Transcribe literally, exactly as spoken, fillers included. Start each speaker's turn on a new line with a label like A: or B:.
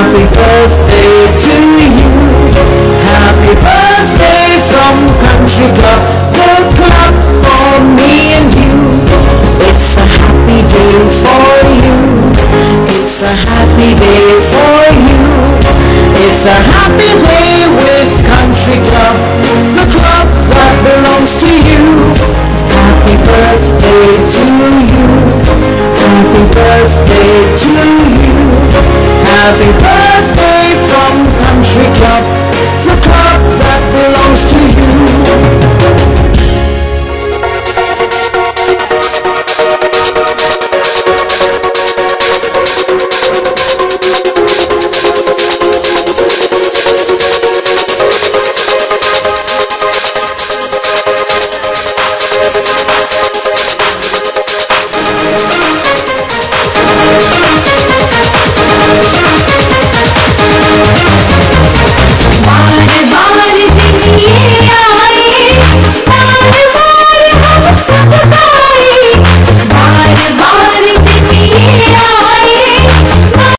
A: Happy birthday to you. Happy birthday from Country Club, the club for me and you. It's a happy day for you. It's a happy day for you. It's a happy day with Country Club, the club that belongs to you. Happy birthday to you. Happy birthday to you.